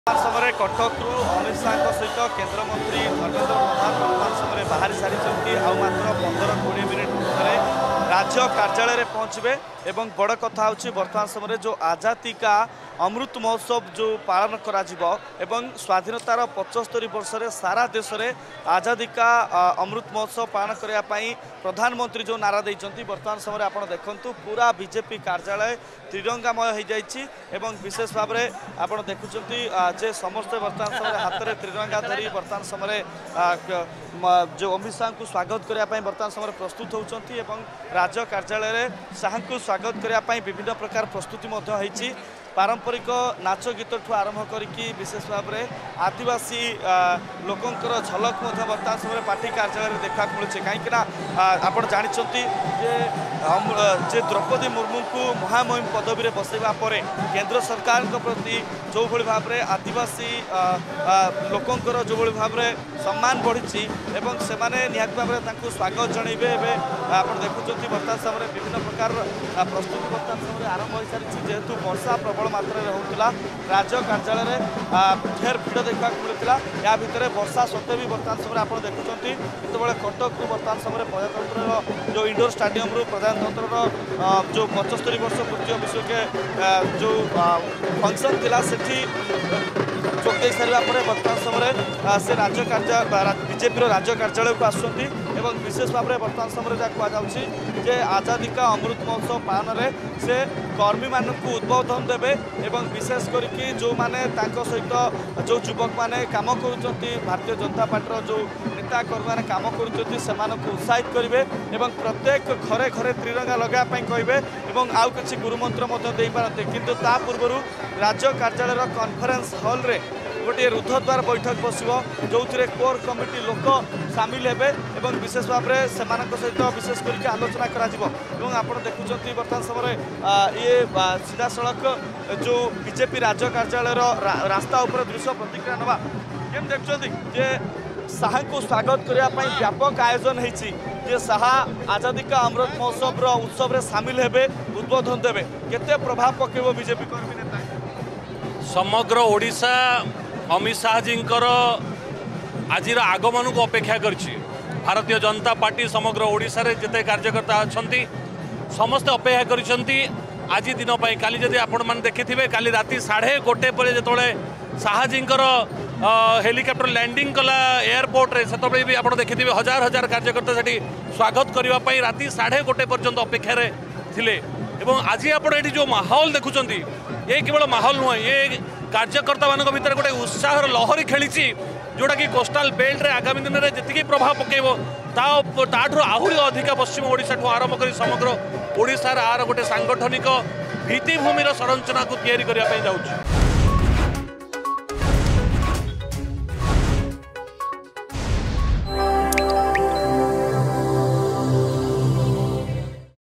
समय कटक अमित शाह सहित केन्द्रमंत्री धर्मेन्द्र प्रधान वर्तमान समय बाहरी सारी मात्र 15-20 मिनिट भितर राज्य कार्यालय पहुँचे एवं बड़ कथा वर्तमान समय जो आजादी का अमृत महोत्सव जो पालन करा एवं स्वाधीनतार 75 वर्ष सारा देश में आजादी का अमृत महोत्सव पालन करने प्रधानमंत्री जो नारा देते वर्तमान समय आप देखु पूरा बीजेपी कार्यालय त्रिरंगामय हो जाइए एवं विशेष भाव में आप देखुं जे समस्ते वर्तमान समय हाथ में त्रिरंगा धरी वर्तमान समय जो अमित शाह को स्वागत करने वर्तमान समय प्रस्तुत होती राज्य कार्यालय शाह को स्वागत करने विभिन्न प्रकार प्रस्तुति पारंपरिक नाच गीत ठू आरंभ करिकी विशेष भाव में आदिवासी लोकंकर झलक वर्तमान समय पार्टी कार्यालय देखा मिलूँ कहीं आप जानते जे द्रौपदी मुर्मू को महामहिम पदवी में बसैवा केंद्र सरकार प्रति जो भाई भाव में आदिवासी लोकंकर जो भाई भाव में सम्मान बढ़ी से निहत भाव में स्वागत जनइबे आप देखुं वर्तमान समय विभिन्न प्रकार प्रस्तुति वर्तमान समय आरंभ हो सारी जेहेतु वर्षा प्रबल मात्रा होता राज्य कार्यालय ढेर भिड़ देखा मिलता या भितर वर्षा सत्वे भी वर्तमान समय आप देखुं जिते कटक वर्तमान समय प्रजातंत्र जो इंडोर स्टाडियम प्रजातंत्र जो 75 वर्ष पूर्ति अभिषेक के जो फंक्शन थिला सेठी जोग सारा वर्तमान समय से राज्य कार्यालय बीजेपी राज्य कार्यालय को आसुँच विशेष भाव में वर्तमान समय जहाँ कहुच्छे आजादी का अमृत महोत्सव पालन में से कर्मी मानक उद्बोधन देवे एवं विशेष करके जो माने सहित जो युवक मैंने कम कर भारतीय जनता पार्टी जो नेता कर्मी मैंने कम कर उत्साहित करेंगे एवं प्रत्येक घरे घरे त्रिरंगा लगाई कहे और आउ कि गुरुमंत्र दे पारते किंतु ता पूर्व राज्य कार्यालय कॉन्फ्रेंस हॉल रे गोटे रुद्धद्वार बैठक बस जो कोर कमिटी लोक सामिल हे और विशेष भाव में से सहित विशेष करके आलोचना कर आप देखुं वर्तमान समय ये सीधा सड़क जो बीजेपी राज्य कार्यालय रास्ता उपर दृश्य प्रतिक्रिया नवा केम देखते शाह को स्वागत करने व्यापक आयोजन होती शाह आजादी का अमृत महोत्सव उत्सव में सामिल हेबे उद्बोधन देवे केते प्रभाव पकेबो बीजेपी कर्मी नेता समग्र ओडिशा अमित शाह जी आज आगमन को अपेक्षा करछि भारतीय जनता पार्टी समग्र ओडिशा रे जिते कार्यकर्ता अच्छा समस्ते अपेक्षा करिसेंती आज दिन पाई काली जदि आपण माने देखिथिबे काली राति 1:30 पर जेतोले शाह जी हेलिकॉप्टर लैंडिंग कला एयरपोर्ट रे सेतबे भी आपण देखिथिबे हजार हजार कार्यकर्ता सेठी स्वागत करबा पई राति 1:30 पर्यंत अपेक्षा रे थिले एवं आज आपण एठी जो माहौल देखुचंती ये केवल माहौल नुह ये कार्यकर्ता मान भीतर गोटे उत्साह लहरी खेली जोटा कि कोस्टाल बेल्ट रे आगामी दिन में जी प्रभाव पकेब ताठू आहरी अधिक पश्चिम ओडिशा ठू आरंभ कर समग्र ओडिशार आर गोटे सांगठनिक भित्तिभूमिर संरचना को तैयारी करने जाऊँ।